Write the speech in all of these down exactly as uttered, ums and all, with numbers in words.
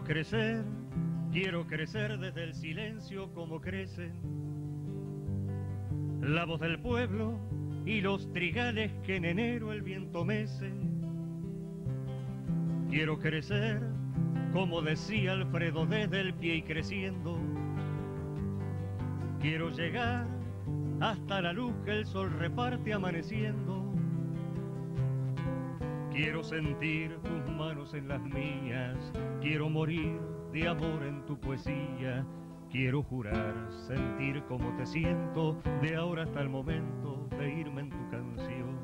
Quiero crecer, quiero crecer desde el silencio como crecen la voz del pueblo y los trigales que en enero el viento mece. Quiero crecer, como decía Alfredo, desde el pie y creciendo. Quiero llegar hasta la luz que el sol reparte amaneciendo. Quiero sentir tus manos en las mías, quiero morir de amor en tu poesía. Quiero jurar sentir como te siento de ahora hasta el momento de irme en tu canción.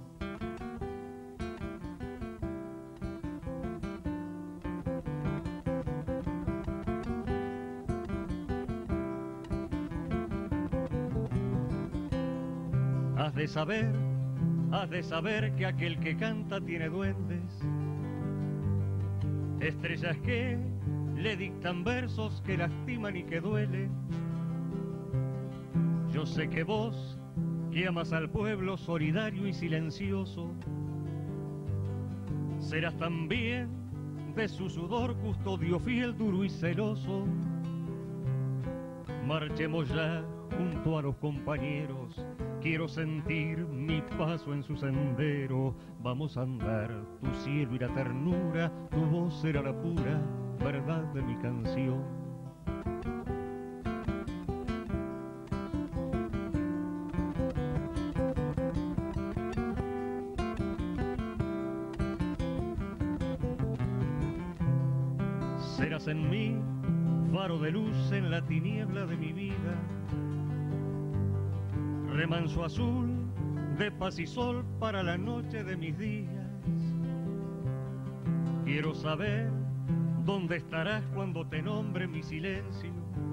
Has de saber, has de saber que aquel que canta tiene duendes, estrellas que le dictan versos que lastiman y que duelen. Yo sé que vos, que amas al pueblo solidario y silencioso, serás también de su sudor custodio fiel, duro y celoso. Marchemos ya junto a los compañeros, quiero sentir mi paso en su sendero. Vamos a andar, tu cielo y la ternura, tu voz será la pura verdad de mi canción. Serás en mí faro de luz en la tiniebla de mi vida, remanso azul de paz y sol para la noche de mis días. Quiero saber dónde estarás cuando te nombre mi silencio.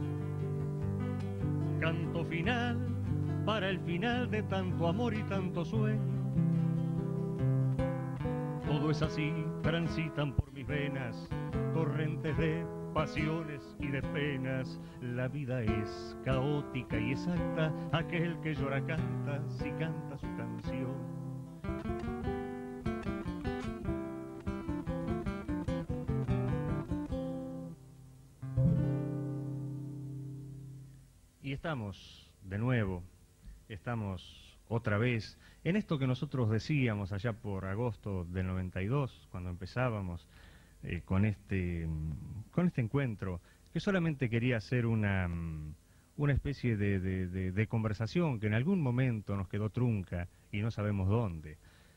Canto final para el final de tanto amor y tanto sueño. Todo es así, transitan por mis venas torrentes de pasiones y de penas. La vida es caótica y exacta, aquel que llora canta si canta su canción. Y estamos de nuevo, estamos otra vez en esto que nosotros decíamos allá por agosto del noventa y dos, cuando empezábamos eh, con, este, con este encuentro, que solamente quería hacer una, una especie de, de, de, de conversación que en algún momento nos quedó trunca y no sabemos dónde.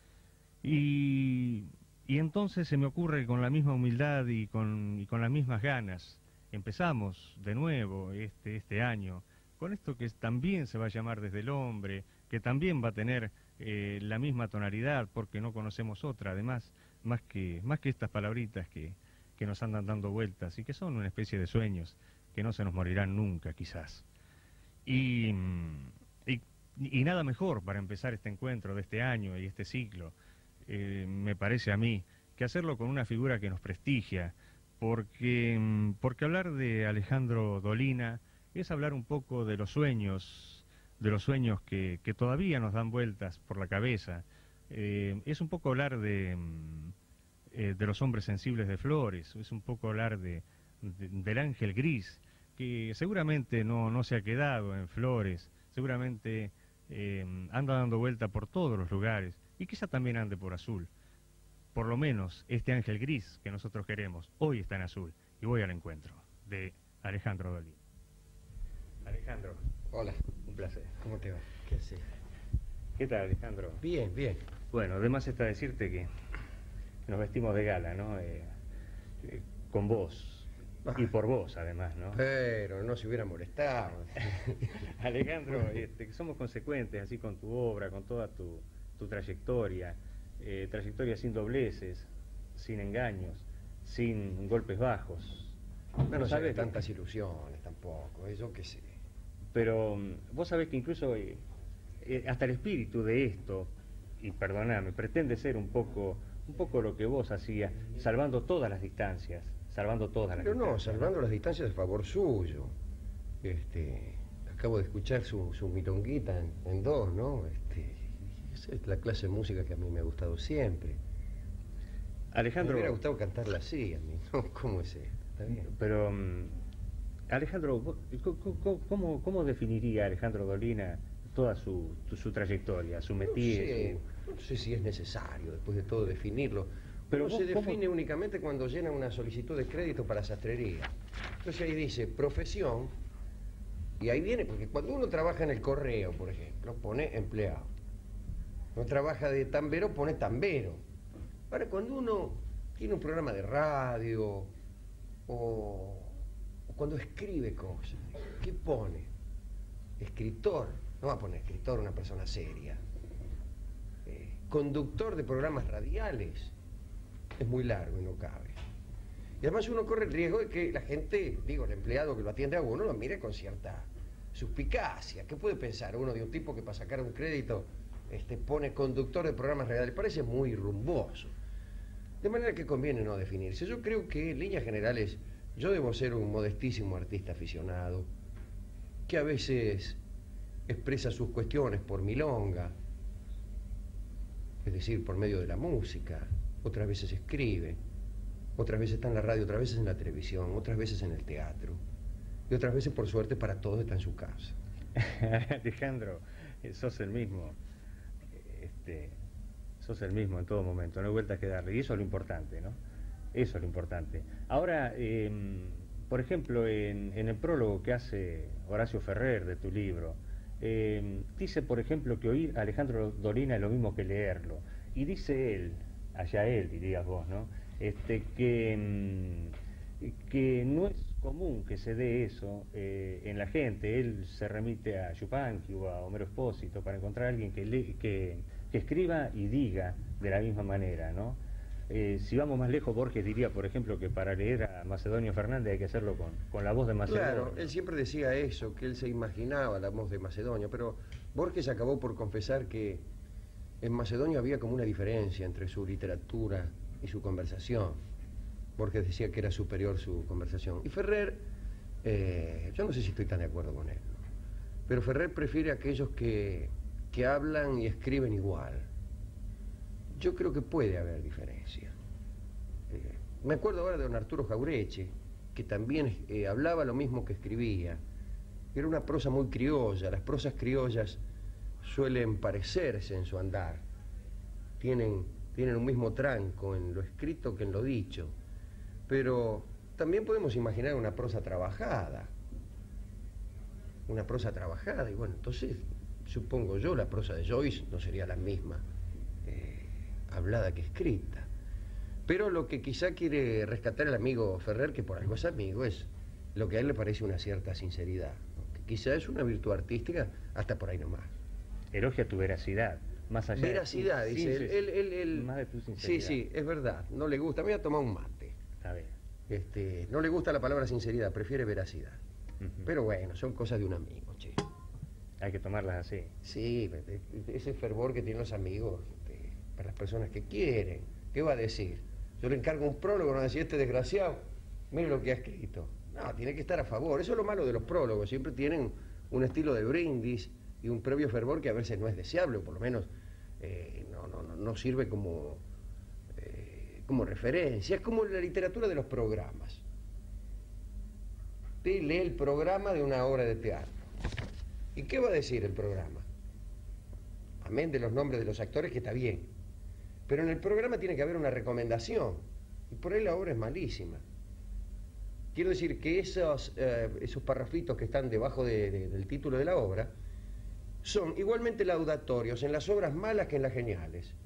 Y, y entonces se me ocurre que con la misma humildad y con, y con las mismas ganas empezamos de nuevo este, este año con esto que también se va a llamar Desde el Hombre, que también va a tener eh, la misma tonalidad, porque no conocemos otra, además, más que, más que estas palabritas que, que nos andan dando vueltas y que son una especie de sueños que no se nos morirán nunca, quizás. Y, y, y nada mejor para empezar este encuentro de este año y este ciclo, eh, me parece a mí, que hacerlo con una figura que nos prestigia, porque, porque hablar de Alejandro Dolina es hablar un poco de los sueños, de los sueños que, que todavía nos dan vueltas por la cabeza. Eh, es un poco hablar de, eh, de los hombres sensibles de Flores, es un poco hablar de, de, del ángel gris, que seguramente no, no se ha quedado en Flores, seguramente eh, anda dando vuelta por todos los lugares, y quizá también ande por Azul. Por lo menos este ángel gris que nosotros queremos, hoy está en Azul, y voy al encuentro de Alejandro Dolina. Alejandro. Hola. Un placer. ¿Cómo te va? ¿Qué haces? ¿Qué tal, Alejandro? Bien, bien. Bueno, además está decirte que nos vestimos de gala, ¿no? Eh, eh, con vos. Ah. Y por vos, además, ¿no? Pero no se hubiera molestado. Alejandro, este, somos consecuentes así con tu obra, con toda tu, tu trayectoria. Eh, trayectoria sin dobleces, sin engaños, sin golpes bajos. No nos sabes tantas ilusiones tampoco, ¿eh? Yo qué sé. Pero vos sabés que incluso eh, eh, hasta el espíritu de esto, y perdoname, pretende ser un poco, un poco lo que vos hacías, salvando todas las distancias, salvando todas las Pero no, distancias. salvando las distancias a favor suyo. Este, acabo de escuchar su, su milonguita en, en dos, ¿no? Este, esa es la clase de música que a mí me ha gustado siempre. Alejandro... Me hubiera gustado cantarla así a mí, ¿no? ¿Cómo es esto? está bien. Pero, um, Alejandro, vos, ¿cómo, cómo, ¿cómo definiría Alejandro Dolina toda su, su, su trayectoria, su métier? No sé, su... no sé si es necesario, después de todo, definirlo. Pero Pero se vos, define ¿cómo? únicamente cuando llena una solicitud de crédito para sastrería. Entonces ahí dice profesión, y ahí viene, porque cuando uno trabaja en el correo, por ejemplo, pone empleado. No trabaja de tambero, pone tambero. Ahora, cuando uno tiene un programa de radio o, o cuando escribe cosas, ¿qué pone? Escritor. No va a poner escritor una persona seria. Eh, conductor de programas radiales. Es muy largo y no cabe. Y además uno corre el riesgo de que la gente, digo, el empleado que lo atiende a uno, lo mire con cierta suspicacia. ¿Qué puede pensar uno de un tipo que para sacar un crédito este, pone conductor de programas radiales? Parece muy rumboso. De manera que conviene no definirse. Yo creo que en líneas generales yo debo ser un modestísimo artista aficionado que a veces expresa sus cuestiones por milonga, es decir, por medio de la música. Otras veces escribe, otras veces está en la radio, otras veces en la televisión, otras veces en el teatro, y otras veces, por suerte, para todos está en su casa. Alejandro, sos el mismo, este, sos el mismo en todo momento, no hay vuelta que darle, y eso es lo importante, ¿no? Eso es lo importante. Ahora, eh, por ejemplo, en, en el prólogo que hace Horacio Ferrer de tu libro, eh, dice, por ejemplo, que oír a Alejandro Dolina es lo mismo que leerlo, y dice él, allá él, dirías vos, ¿no? Este, que, que no es común que se dé eso eh, en la gente. Él se remite a Yupanqui o a Homero Expósito para encontrar a alguien que, le, que, que escriba y diga de la misma manera, ¿no? Eh, si vamos más lejos, Borges diría, por ejemplo, que para leer a Macedonio Fernández hay que hacerlo con, con la voz de Macedonio. Claro, él siempre decía eso, que él se imaginaba la voz de Macedonio, pero Borges acabó por confesar que en Macedonio había como una diferencia entre su literatura y su conversación. Borges decía que era superior su conversación. Y Ferrer, eh, yo no sé si estoy tan de acuerdo con él, ¿no? Pero Ferrer prefiere a aquellos que, que hablan y escriben igual. Yo creo que puede haber diferencia. Eh, me acuerdo ahora de don Arturo Jaureche, que también eh, hablaba lo mismo que escribía. Era una prosa muy criolla. Las prosas criollas suelen parecerse en su andar. Tienen, tienen un mismo tranco en lo escrito que en lo dicho. Pero también podemos imaginar una prosa trabajada. Una prosa trabajada. Y bueno, entonces, supongo yo, la prosa de Joyce no sería la misma eh, hablada que escrita. Pero lo que quizá quiere rescatar el amigo Ferrer, que por algo es amigo, es lo que a él le parece una cierta sinceridad, ¿no? Que quizá es una virtud artística hasta por ahí nomás. Elogia tu veracidad, más allá veracidad, de tu, dice sí, él, sí, él, él, él. más de tu Sí, sinceridad. sí, es verdad, no le gusta. Me voy a tomar un mate. Está bien. Este, no le gusta la palabra sinceridad, prefiere veracidad. Uh-huh. Pero bueno, son cosas de un amigo, che. Hay que tomarlas así. Sí, ese fervor que tienen los amigos este, para las personas que quieren. ¿Qué va a decir? Yo le encargo un prólogo, no va a decir, este desgraciado, mire lo que ha escrito. No, tiene que estar a favor. Eso es lo malo de los prólogos. Siempre tienen un estilo de brindis y un previo fervor que a veces no es deseable, o por lo menos eh, no, no, no, no sirve como, eh, como referencia. Es como la literatura de los programas. Usted lee el programa de una obra de teatro. ¿Y qué va a decir el programa? Amén de los nombres de los actores, que está bien. Pero en el programa tiene que haber una recomendación. Y por ahí la obra es malísima. Quiero decir que esos, eh, esos parrafitos que están debajo de, de, del título de la obra son igualmente laudatorios en las obras malas que en las geniales.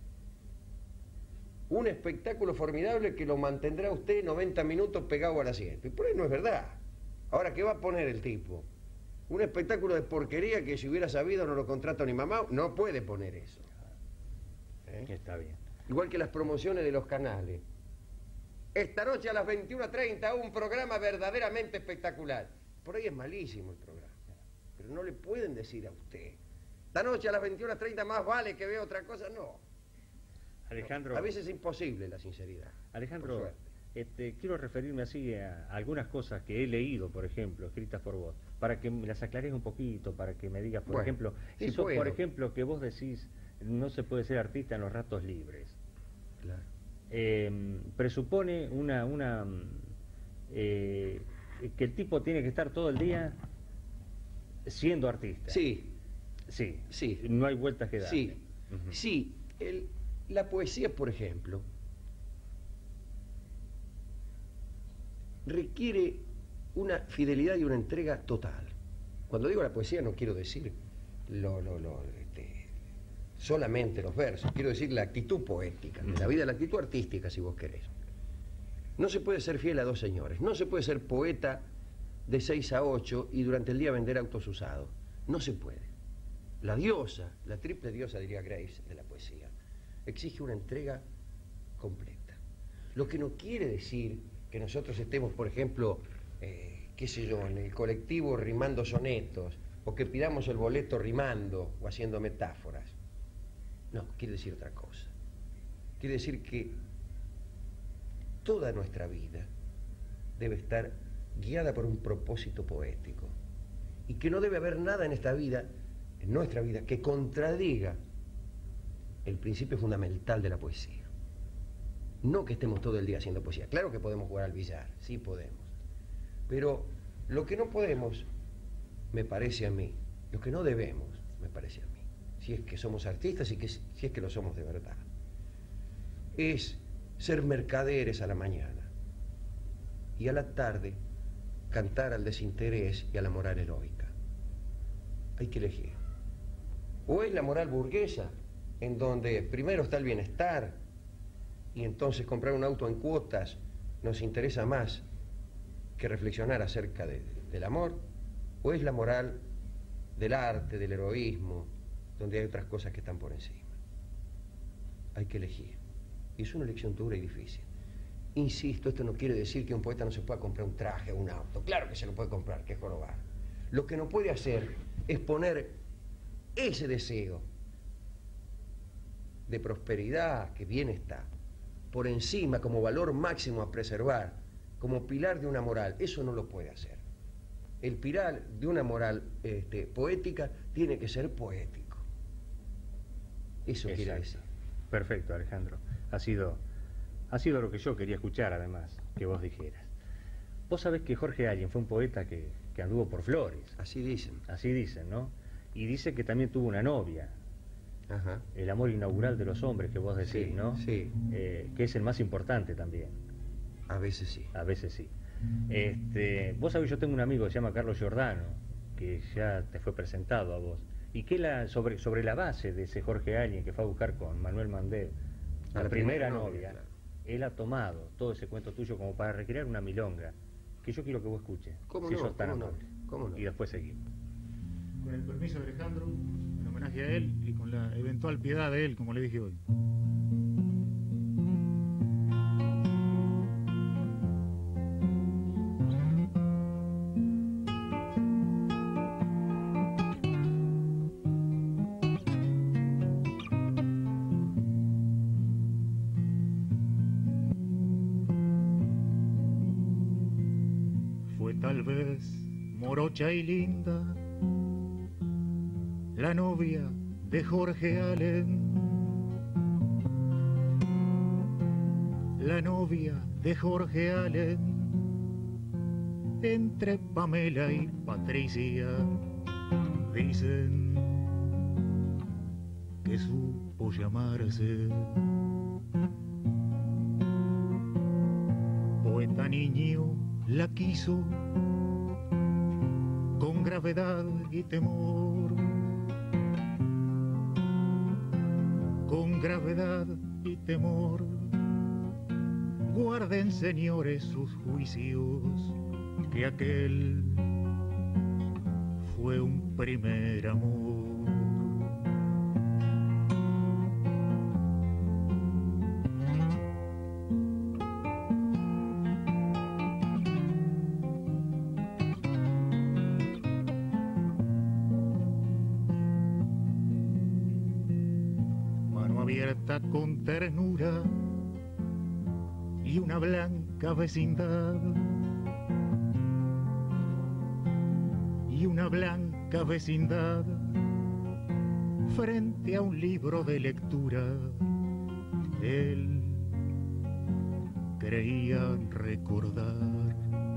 Un espectáculo formidable que lo mantendrá usted noventa minutos pegado al asiento. Y por ahí no es verdad. Ahora, ¿qué va a poner el tipo? Un espectáculo de porquería que si hubiera sabido no lo contrato ni mamá. No puede poner eso. ¿Eh? Está bien. Igual que las promociones de los canales. Esta noche a las veintiuna treinta un programa verdaderamente espectacular. Por ahí es malísimo el programa. Pero no le pueden decir a usted, esta noche a las veintiuna treinta más vale que vea otra cosa. No. Alejandro. No. A veces es imposible la sinceridad. Alejandro, este, quiero referirme así a algunas cosas que he leído, por ejemplo, escritas por vos, para que me las aclares un poquito, para que me digas, por bueno, ejemplo, sí eso, puedo. por ejemplo, que vos decís, no se puede ser artista en los ratos libres. Claro. Eh, presupone una, una, eh, que el tipo tiene que estar todo el día siendo artista. Sí. Sí. Sí. No hay vueltas que dar. Sí. Uh-huh. Sí. El, la poesía, por ejemplo, requiere una fidelidad y una entrega total. Cuando digo la poesía no quiero decir lo, lo, lo, este, solamente los versos, quiero decir la actitud poética de la vida, la actitud artística, si vos querés. No se puede ser fiel a dos señores, no se puede ser poeta de seis a ocho y durante el día vender autos usados. No se puede. La diosa, la triple diosa, diría Grace, de la poesía, exige una entrega completa. Lo que no quiere decir que nosotros estemos, por ejemplo, eh, qué sé yo, en el colectivo rimando sonetos, o que pidamos el boleto rimando o haciendo metáforas. No, quiere decir otra cosa. Quiere decir que toda nuestra vida debe estar guiada por un propósito poético y que no debe haber nada en esta vida, en nuestra vida, que contradiga el principio fundamental de la poesía. No que estemos todo el día haciendo poesía. Claro que podemos jugar al billar, sí podemos. Pero lo que no podemos, me parece a mí, lo que no debemos, me parece a mí, si es que somos artistas y que, si es que lo somos de verdad, es ser mercaderes a la mañana y a la tarde cantar al desinterés y a la moral heroica. Hay que elegir. O es la moral burguesa, en donde primero está el bienestar, y entonces comprar un auto en cuotas nos interesa más que reflexionar acerca de, del amor, o es la moral del arte, del heroísmo, donde hay otras cosas que están por encima. Hay que elegir. Y es una elección dura y difícil. Insisto, esto no quiere decir que un poeta no se pueda comprar un traje o un auto. Claro que se lo puede comprar, que es jorobar. Lo que no puede hacer es poner ese deseo de prosperidad, que bien está, por encima como valor máximo a preservar, como pilar de una moral. Eso no lo puede hacer. El pilar de una moral este, poética tiene que ser poético. Eso quiere decir. Perfecto, Alejandro. Ha sido, ha sido lo que yo quería escuchar, además, que vos dijeras. Vos sabés que Jorge Allen fue un poeta que, que anduvo por flores. Así dicen. Así dicen, ¿no? Y dice que también tuvo una novia. Ajá. El amor inaugural de los hombres, que vos decís, sí, ¿no? Sí. Eh, que es el más importante también. A veces sí. A veces sí. Este, vos sabés, yo tengo un amigo que se llama Carlos Giordano, que ya te fue presentado a vos, y que la, sobre, sobre la base de ese Jorge Allen que fue a buscar con Manuel Mandel, la, la primera, primera novia, novia claro. Él ha tomado todo ese cuento tuyo como para recrear una milonga, que yo quiero que vos escuches, ¿Cómo si no? sos tan ¿Cómo amable. No? ¿Cómo no? Y después seguimos. Con el permiso de Alejandro, en homenaje a él y con la eventual piedad de él, como le dije hoy. Fue tal vez morocha y linda la novia de Jorge Allen, la novia de Jorge Allen, entre Pamela y Patricia, dicen que supo llamarse. Poeta niño la quiso con gravedad y temor, con gravedad y temor. Guarden, señores, sus juicios, que aquel fue un primer amor. Con ternura y una blanca vecindad, y una blanca vecindad frente a un libro de lectura. Él creía recordar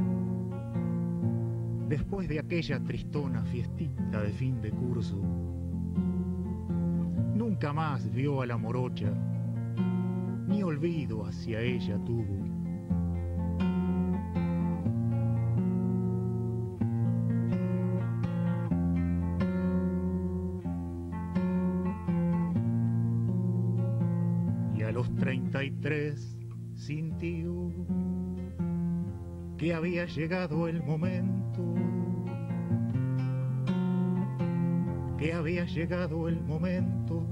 después de aquella tristona fiestita de fin de curso, nunca más vio a la morocha, ni olvido hacia ella tuvo. Y a los treinta y tres sintió que había llegado el momento, que había llegado el momento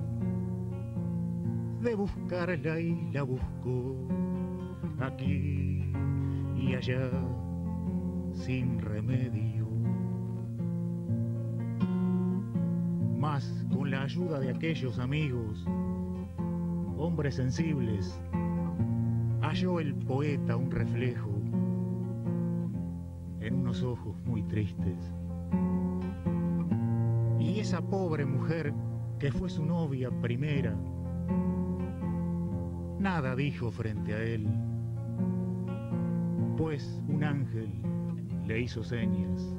de buscarla, y la buscó aquí y allá sin remedio. Mas con la ayuda de aquellos amigos, hombres sensibles, halló el poeta un reflejo en unos ojos muy tristes. Y esa pobre mujer que fue su novia primera, nada dijo frente a él, pues un ángel le hizo señas.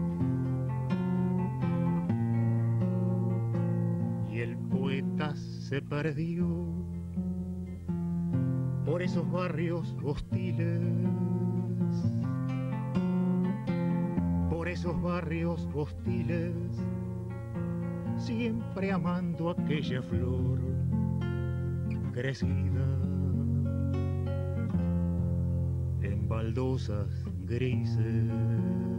Y el poeta se perdió por esos barrios hostiles, por esos barrios hostiles, siempre amando aquella flor crecida en baldosas grises.